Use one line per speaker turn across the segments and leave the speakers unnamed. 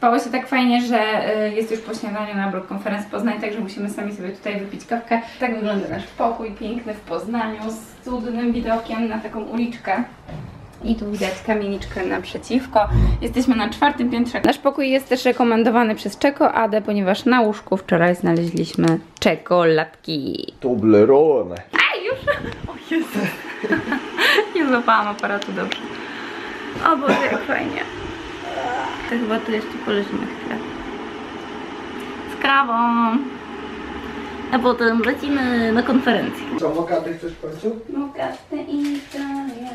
Spało się tak fajnie, że jest już po śniadaniu na Blog Conference Poznań, także musimy sami sobie tutaj wypić kawkę. Tak wygląda nasz pokój piękny w Poznaniu z cudnym widokiem na taką uliczkę. I tu widać kamieniczkę naprzeciwko. Jesteśmy na 4. piętrze. Nasz pokój jest też rekomendowany przez Czekoladę, ponieważ na łóżku wczoraj znaleźliśmy czekoladki.
Toblerone.
A już? O Jezu. Nie złapałam aparatu dobrze. O Boże, jak fajnie. To chyba tu jeszcze poleżymy chwilę. Z kawą. A potem lecimy na konferencję.
Co, mokaty chcesz w końcu?
Mokaty Italia.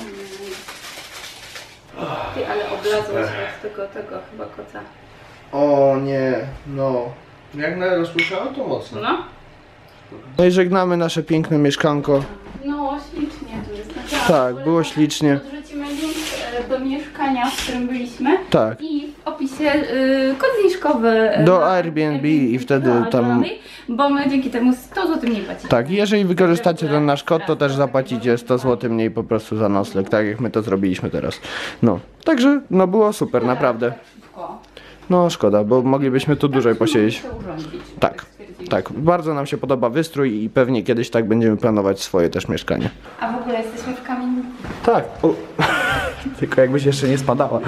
Ty, ale oblazło się od tego chyba koca.
O nie, no. Jak na rozpuszczałem to mocno.
No?
No i żegnamy nasze piękne mieszkanko.
No, ślicznie tu jest. Naprawdę.
Tak, było ślicznie.
Podrzucimy link do mieszkania, w którym byliśmy.
Tak.
I w opisie kod zniżkowy
Do Airbnb i wtedy tam...
Bo my dzięki temu 100 zł mniej płacimy.
Tak, jeżeli wykorzystacie ten nasz kod, to też zapłacicie 100 zł mniej po prostu za nocleg, tak jak my to zrobiliśmy teraz. No, także no było super, naprawdę. No szkoda, bo moglibyśmy tu dłużej posiedzieć. Tak, tak, bardzo nam się podoba wystrój i pewnie kiedyś tak będziemy planować swoje też mieszkanie.
A w ogóle jesteśmy w kamienicy.
Tak, tylko jakbyś jeszcze nie spadała.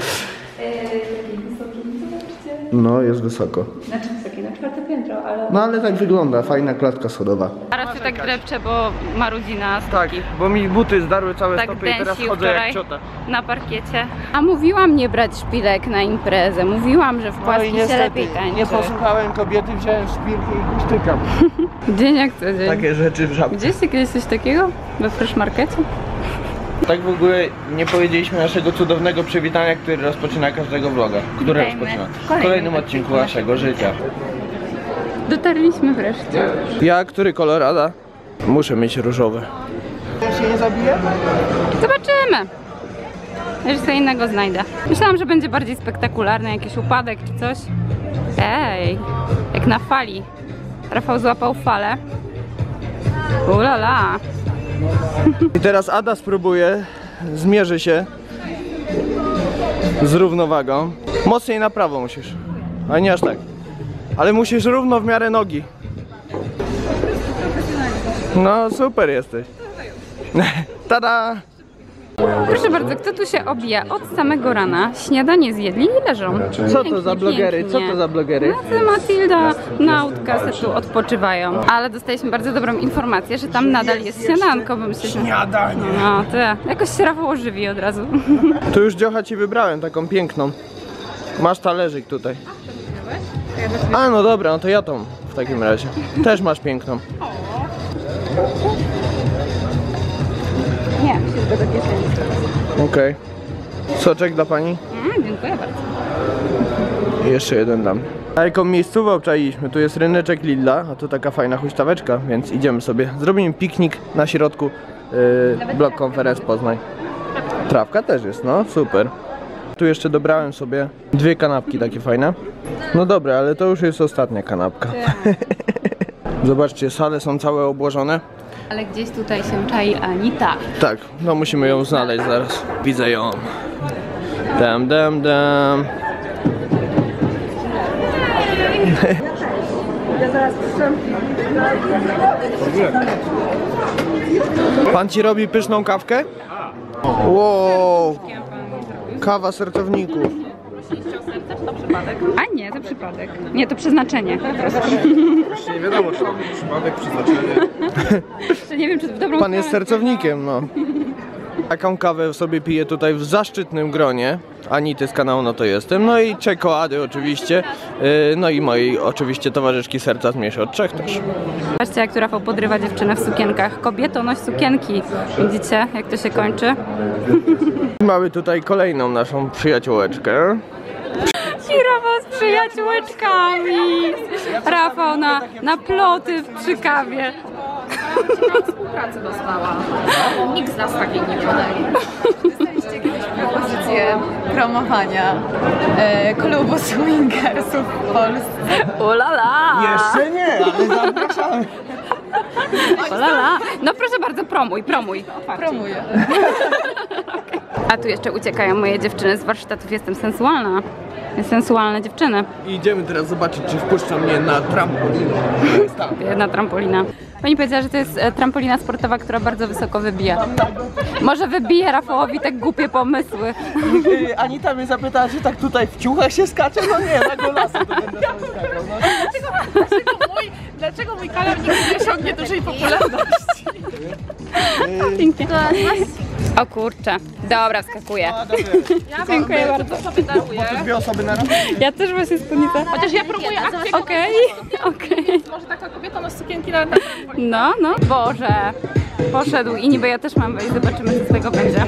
No, jest wysoko.
Znaczy wysokie, na 4. piętro, ale...
No ale tak wygląda, fajna klatka schodowa.
Teraz się tak drepcze, bo marudzi na stopki.
Tak, bo mi buty zdarły całe
Tak
stopy i teraz
dęsił
chodzę jak
wczoraj
ciota.
na parkiecie. A mówiłam nie brać szpilek na imprezę. Mówiłam, że w płaski się lepiej tańczy.
nie posłuchałem kobiety, wziąłem szpilki i gusztykam.
Dzień jak co dzień.
Takie rzeczy w żabce.
Widzieliście kiedyś coś takiego? We Fresh Markecie?
Tak w ogóle nie powiedzieliśmy naszego cudownego przywitania, który rozpoczyna każdego vloga. Które
Witajmy
rozpoczyna?
w
W kolejnym odcinku naszego życia.
Dotarliśmy wreszcie.
Ja, który kolor, Ada? Muszę mieć różowy. Się nie zabije?
Zobaczymy. Jeszcze co innego znajdę. Myślałam, że będzie bardziej spektakularny, jakiś upadek czy coś. Ej, jak na fali. Rafał złapał falę. Ulala.
I teraz Ada spróbuje, zmierzy się z równowagą. Mocniej na prawo musisz, ale nie aż tak. Ale musisz równo w miarę nogi. No super jesteś. Tada!
Proszę bardzo, kto tu się obija od samego rana? Śniadanie zjedli i leżą.
Co to za blogery? Co to za blogery?
Matilda, Nautka se tu odpoczywają. Ale dostaliśmy bardzo dobrą informację, że tam nadal jest śniadanko, bo myśleliśmy...
Śniadanie!
No, to jakoś się Rafał ożywi od razu.
Tu już dziocha ci wybrałem, taką piękną. Masz talerzyk tutaj. A no dobra, no to ja tą w takim razie. Też masz piękną.
Nie, myślę, że do kieszeni.
Okej. Soczek dla pani?
Dziękuję bardzo.
I jeszcze jeden dam. A jaką miejscówę obczajiliśmy? Tu jest ryneczek Lidla, a tu taka fajna huśtaweczka, więc idziemy sobie. Zrobimy piknik na środku Blog Conference Poznań. Trawka też jest, no super. Tu jeszcze dobrałem sobie 2 kanapki takie fajne. No dobra, ale to już jest ostatnia kanapka. Zobaczcie, sale są całe obłożone.
Ale gdzieś tutaj się czai Anita.
Tak, no musimy ją znaleźć zaraz. Widzę ją. Dam, dam, dam. Pan ci robi pyszną kawkę? Wow. Kawa sercowników.
To przypadek? A nie, to przypadek. Nie, to przeznaczenie.
Jeszcze nie wiadomo, czy to przypadek, przeznaczenie.
Jeszcze nie wiem, czy w dobrą
Pan jest sercownikiem, no. Taką kawę sobie piję tutaj w zaszczytnym gronie. Anity z kanału No To Jestem, no i Czekolady oczywiście. No i mojej oczywiście towarzyszki Serca Mniejsze od 3 też.
Patrzcie, jak tu Rafał podrywa dziewczynę w sukienkach. Kobieto, noś sukienki. Widzicie, jak to się kończy?
Mamy tutaj kolejną naszą przyjaciółeczkę.
I Rafał z przyjaciółeczkami. Rafał na ploty przy kawie.
Współpracę dostała. Nikt z nas takiej nie podał. Dostaliście kiedyś propozycję promowania klubu swingersów w Polsce?
Ulala!
Jeszcze nie, ale zapraszamy.
Ulala! No proszę bardzo, promuj.
Promuję.
A tu jeszcze uciekają moje dziewczyny z warsztatów. Jestem sensualna. Sensualne dziewczyny.
I idziemy teraz zobaczyć, czy wpuszczą mnie na trampolinę.
Jedna trampolina. Pani powiedziała, że to jest trampolina sportowa, która bardzo wysoko wybija. Może wybije Rafałowi te głupie pomysły.
Anita mnie zapytała, czy tak tutaj w ciuchach się skacze? No nie, na golasy to będę tam skakał. No.
Dlaczego mój kanał nigdy nie osiągnie dużej popularności?
Pięknie. O kurczę. Dobra, wskakuję. Dziękuję bardzo.
Dwie osoby na raz?
Ja też właśnie spódnicę.
Chociaż ja próbuję akcję.
Okej, okej.
Może taka kobieta na sukienki na
No, no. Boże. Poszedł i niby ja też mam wejść. Zobaczymy, co z tego będzie.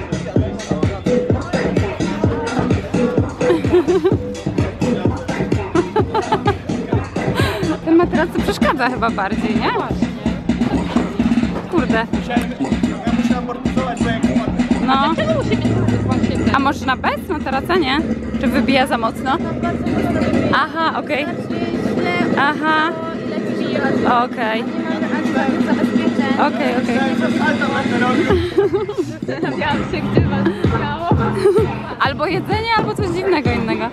Ten materac tu przeszkadza chyba bardziej, nie? Kurde.
Ja muszę amortyzować, bo jak
No. A można bez materaca, nie? Czy wybija za mocno? Aha, okej. Aha. Okej. Okej, okej.
Zastanawiałam się, gdzie was stało.
Albo jedzenie, albo coś dziwnego innego.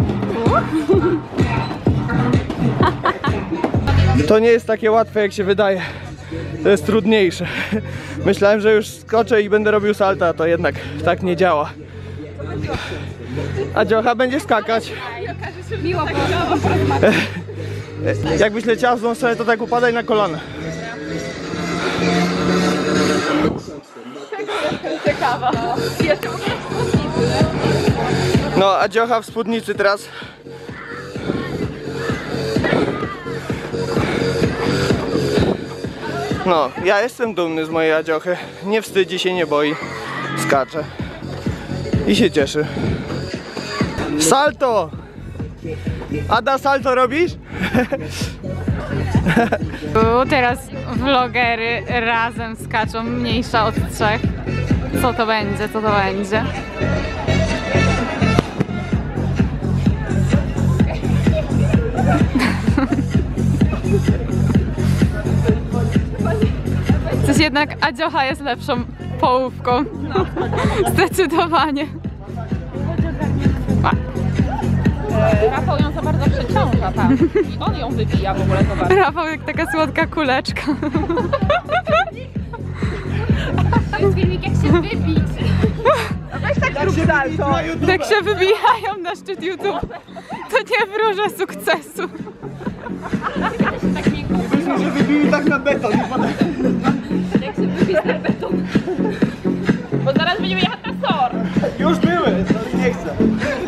To nie jest takie łatwe, jak się wydaje. To jest trudniejsze. Myślałem, że już skoczę i będę robił salta, a to jednak tak nie działa. A Dziocha będzie skakać.
Miło było porozmawiać.
Jakbyś leciała w złą stronę, to tak upadaj na kolana.
Ciekawa. Jeszcze mogę w spódnicy.
No, a Dziocha w spódnicy teraz. No, ja jestem dumny z mojej Adziochy. Nie wstydzi się, nie boi. Skacze. I się cieszy. Salto! Ada, salto robisz?
Teraz vlogery razem skaczą, mniejsza od 3. Co to będzie, co to będzie? Coś jednak Adziocha jest lepszą połówką. Zdecydowanie.
Rafał ją za bardzo przeciąga tam i on ją wybija w ogóle, zobacz.
Rafał jak taka słodka kuleczka.
To jest filmik, jak się wybić.
Jak się wybijają na szczyt YouTube, to nie wróżę sukcesu.
Myślę, że wybili tak na beton.
Jak się wybije na beton. Bo zaraz będziemy jechać na SOR.
Już były, to nie chcę.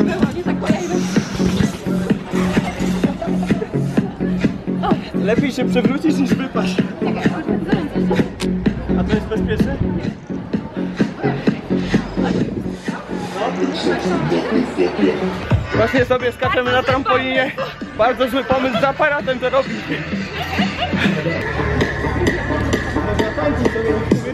Lepiej się przewrócić niż wypaść. A to jest bezpieczne? Właśnie sobie skaczemy na trampolinie. Bardzo zły pomysł, z aparatem to robić. Można tańczyć sobie na chwilę.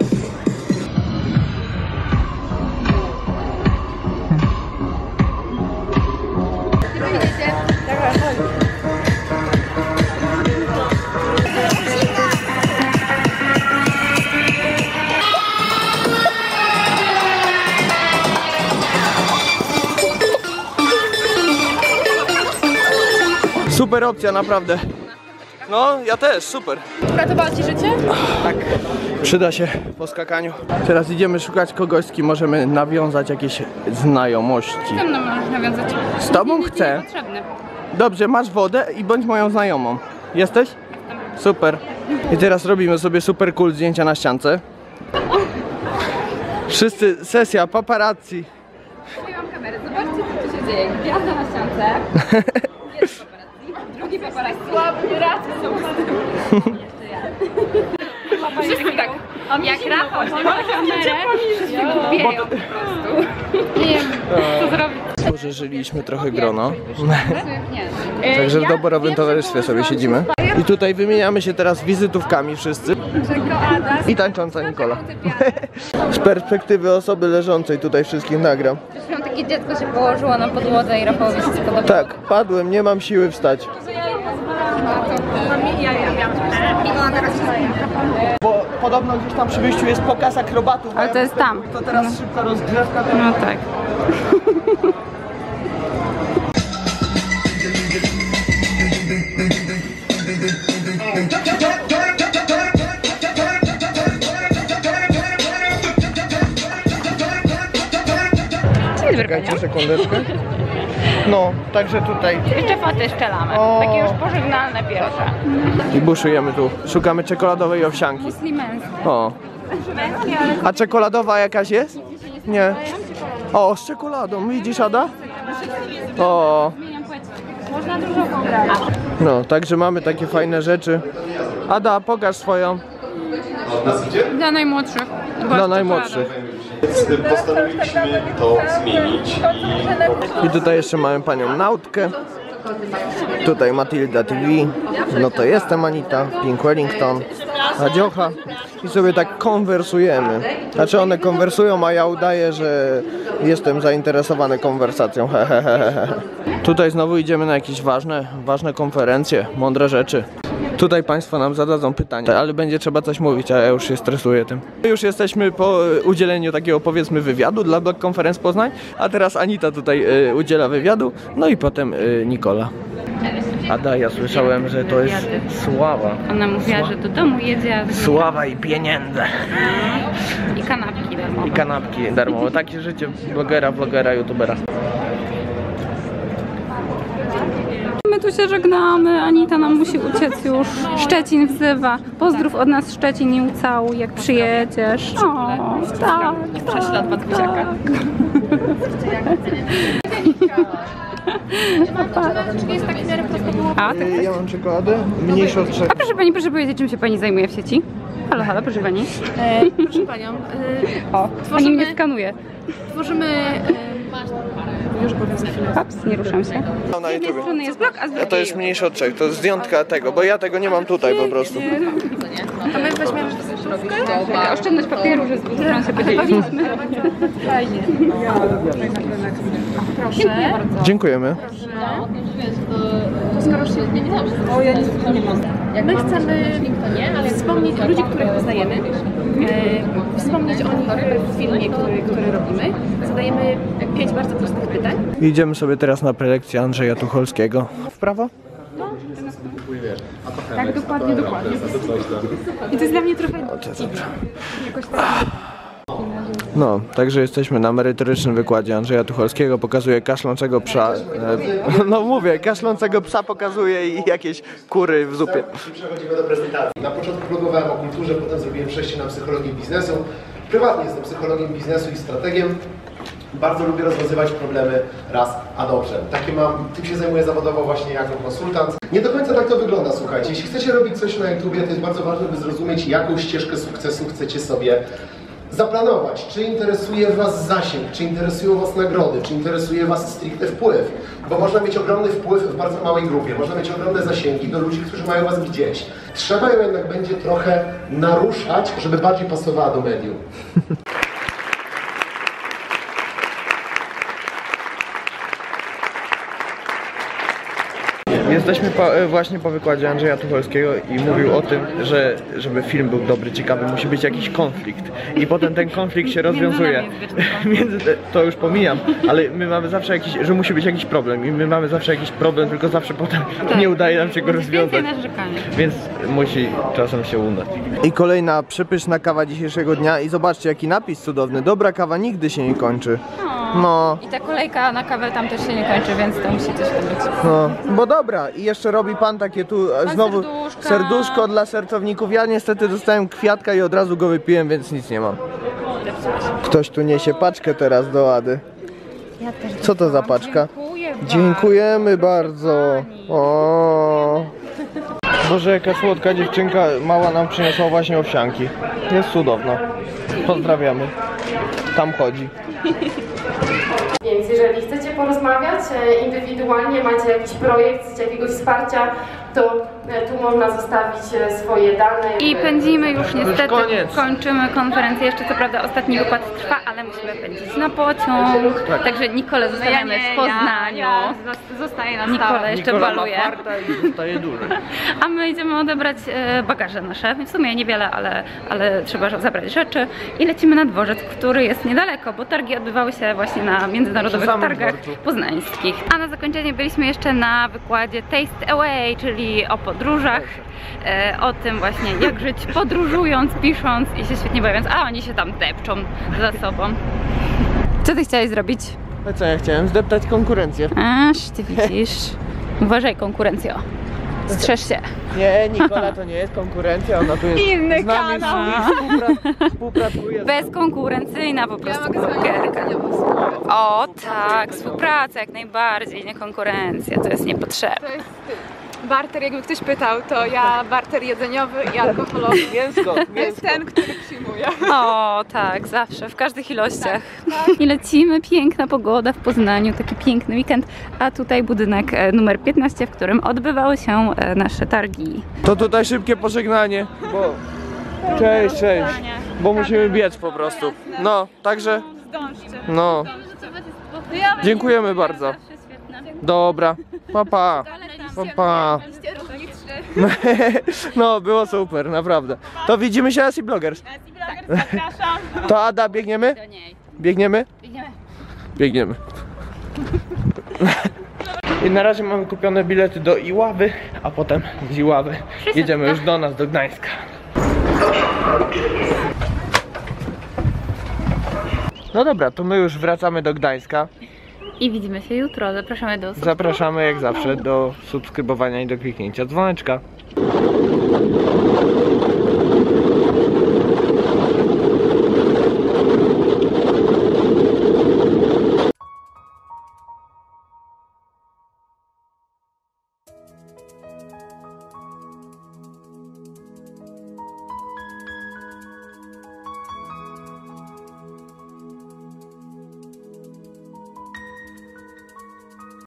Super opcja, naprawdę. No, ja też, super.
Uratowało ci życie?
Tak. Przyda się po skakaniu. Teraz idziemy szukać kogoś, z kim możemy nawiązać jakieś znajomości.
Ze mną możesz nawiązać.
Z tobą chcę.
Potrzebny.
Dobrze, masz wodę i bądź moją znajomą. Jesteś? Super. I teraz robimy sobie super cool zdjęcia na ściance. Wszyscy, sesja paparazzi.
Mam kamerę. Zobaczcie, co tu się dzieje. Gwiazda na ściance. Jest paparazzi. Drugi paparazzi.
Słaby raz są
Wszyscy tak. Jak Rafał ma kamerę, wszyscy go wieją po prostu. Nie wiem, co zrobić.
Poszerzyliśmy trochę grono.
Nie.
Także w doborowym towarzystwie sobie siedzimy. I tutaj wymieniamy się teraz wizytówkami wszyscy. I tańcząca Nikola. Z perspektywy osoby leżącej tutaj wszystkich nagram.
Przed chwilą takie dziecko się położyło na podłodze i Rafałowi się spodobało.
Tak, padłem, nie mam siły wstać. Bo podobno gdzieś tam przy wyjściu jest pokaz akrobatów.
Ale to jest tam.
To teraz szybka rozgrzewka. To...
No tak.
Czekajcie sekundeczkę. No, także tutaj.
Jeszcze foty szczelamy.
O.
Takie już pożegnalne pierwsze.
I buszujemy tu. Szukamy czekoladowej owsianki.
Muslimenskie.
O. A czekoladowa jakaś jest? Nie. O, z czekoladą. Widzisz, Ada? O.
Można dużo wybrać.
No, także mamy takie fajne rzeczy. Ada, pokaż swoją.
Dla najmłodszych.
Dla najmłodszych.
Postanowiliśmy to zmienić
I tutaj jeszcze mamy panią Nautkę. Tutaj Matilda TV. No to jestem Anita, Pink Wellington, Adziocha. I sobie tak konwersujemy. Znaczy one konwersują, a ja udaję, że jestem zainteresowany konwersacją. Tutaj znowu idziemy na jakieś ważne konferencje, mądre rzeczy. Tutaj Państwo nam zadadzą pytania, ale będzie trzeba coś mówić, a ja już się stresuję tym. Już jesteśmy po udzieleniu takiego, powiedzmy, wywiadu dla Blog Conference Poznań, a teraz Anita tutaj udziela wywiadu, no i potem Nikola. Ada, ja słyszałem, że to jest sława.
Ona mówiła, że do domu jedzie, a
Sława i pieniądze.
i kanapki darmowe.
I kanapki darmowe. Takie życie vlogera, youtubera.
My tu się żegnamy, Anita nam musi uciec już. Szczecin wzywa. Pozdrów od nas Szczecin i ucałuj, jak przyjedziesz. O, tak.
Prześlad Batkusiaka.
A, tak.
Ja mam czekoladę, mniejszą od 3.
A proszę powiedzieć, czym się pani zajmuje w sieci? Halo, halo, proszę pani.
Proszę panią,
O, pani mnie skanuje.
tworzymy... Już powiem za chwilę.
Hops, nie ruszam się.
Na
Z jednej
YouTube.
strony jest blog, a z
A
drugiej...
to jest mniejsze od 3, to jest zdjątka tego, bo ja tego nie mam tutaj po prostu.
To my weźmiemy sztuczkę.
Taka oszczędność papieru, że z dwóch stron się podzieliliśmy.
Fajnie. Proszę.
Dziękujemy.
Skoro już nie widziałam, że ja nic nie mam. My chcemy wspomnieć ludzi, których poznajemy, wspomnieć o nich w filmie, który robimy. Zadajemy 5 bardzo prostych pytań.
Idziemy sobie teraz na prelekcję Andrzeja Tucholskiego. W prawo?
Tak, dokładnie. I to jest dla mnie trochę...
No, także jesteśmy na merytorycznym wykładzie Andrzeja Tucholskiego. Pokazuje kaszlącego psa. No mówię, kaszlącego psa pokazuje i jakieś kury w zupie.
Przechodzimy do prezentacji. Na początku blogowałem o kulturze, potem zrobiłem przejście na psychologię biznesu. Prywatnie jestem psychologiem biznesu i strategiem. Bardzo lubię rozwiązywać problemy raz a dobrze. Tym się zajmuję zawodowo właśnie jako konsultant. Nie do końca tak to wygląda, słuchajcie. Jeśli chcecie robić coś na YouTubie, to jest bardzo ważne, by zrozumieć, jaką ścieżkę sukcesu chcecie sobie zaplanować. Czy interesuje Was zasięg, czy interesują Was nagrody, czy interesuje Was stricte wpływ. Bo można mieć ogromny wpływ w bardzo małej grupie, można mieć ogromne zasięgi do ludzi, którzy mają Was gdzieś. Trzeba ją jednak będzie trochę naruszać, żeby bardziej pasowała do medium.
Jesteśmy właśnie po wykładzie Andrzeja Tucholskiego i mówił o tym, że żeby film był dobry, ciekawy, musi być jakiś konflikt. I potem ten konflikt się rozwiązuje. To już pomijam, ale my mamy zawsze jakiś, że musi być jakiś problem i my mamy zawsze jakiś problem, tylko zawsze potem nie udaje nam się go rozwiązać. Więc musi czasem się udać. I kolejna przepyszna kawa dzisiejszego dnia i zobaczcie jaki napis cudowny. Dobra kawa nigdy się nie kończy. No.
I ta kolejka na kawę tam też się nie kończy, więc to musi coś być.
No, bo dobra, i jeszcze robi pan takie tu znowu serduszko dla sercowników. Ja niestety dostałem kwiatka i od razu go wypiłem, więc nic nie mam. Ktoś tu niesie paczkę teraz do Ady. Co to za paczka? Dziękujemy bardzo. O. Boże, jaka słodka dziewczynka mała nam przyniosła właśnie owsianki. Jest cudowna. Pozdrawiamy. Tam chodzi.
Więc jeżeli chcecie porozmawiać indywidualnie, macie jakiś projekt, chcecie jakiegoś wsparcia, to Tu można zostawić swoje dane.
I pędzimy już niestety,
koniec.
kończymy konferencję, jeszcze co prawda ostatni wykład trwa, ale musimy pędzić na pociąg, także Nikolę zostawiamy w Poznaniu.
Zostaje na
Nikola jeszcze
Nikola ma
baluje.
farta i zostaje duży.
A my idziemy odebrać bagaże nasze, w sumie niewiele, ale trzeba zabrać rzeczy i lecimy na dworzec, który jest niedaleko, bo targi odbywały się właśnie na międzynarodowych
Przy samym
targach
dworcu.
poznańskich. A na zakończenie byliśmy jeszcze na wykładzie Taste Away, czyli o podróżach, o tym właśnie jak żyć podróżując, pisząc i się świetnie bawiąc, a oni się tam depczą za sobą. Co ty chciałeś zrobić?
A co ja chciałem? Zdeptać konkurencję.
Aż ty widzisz. Uważaj, konkurencjo. Strzeż się.
Nie, Nikola to nie jest konkurencja, ona tu jest
Inny
z nami
kanał.
współpracuje.
Bezkonkurencyjna po prostu blogerka. O tak, współpraca jak najbardziej, nie konkurencja, to jest niepotrzebne.
To jest barter, jakby ktoś pytał, to ja barter jedzeniowy i alkoholowy.
Mięsko,
To jest ten, który przyjmuje.
O tak, zawsze, w każdych ilościach. I lecimy, piękna pogoda w Poznaniu, taki piękny weekend, a tutaj budynek numer 15, w którym odbywały się nasze targi.
To tutaj szybkie pożegnanie, bo... Cześć, cześć. Bo musimy biec po prostu. No, także... No. Dziękujemy bardzo. Zapraszam. Pa, pa. Pa, pa. No, było super, naprawdę. To widzimy się na Sea Bloggers. To Ada, biegniemy? Biegniemy? Biegniemy. I na razie mamy kupione bilety do Iławy, a potem z Iławy jedziemy już do nas, do Gdańska. No dobra, to my już wracamy do Gdańska.
I widzimy się jutro, zapraszamy do
Zapraszamy jak zawsze do subskrybowania i do kliknięcia dzwoneczka.